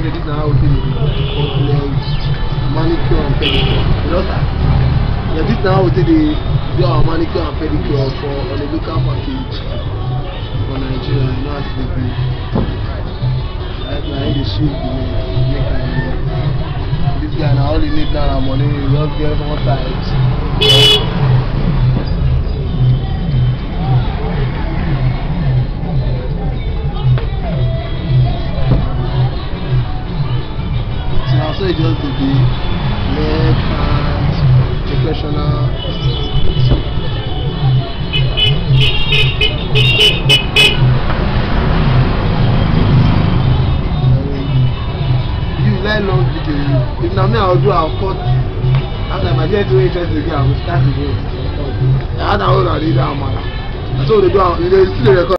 this is how we do manicure and pedicure. You know that? Yeah, this is how we do our manicure and pedicure for on a local package for Nigeria. You know how to do it. Right now, in the ship, make this guy now only need now money. He just get more times. So it just to be leg, hands, professional. You like long video. If now me I'll do I'll cut. After my get to interest again, I will start again. I had a whole idea, man. So they do. They still record.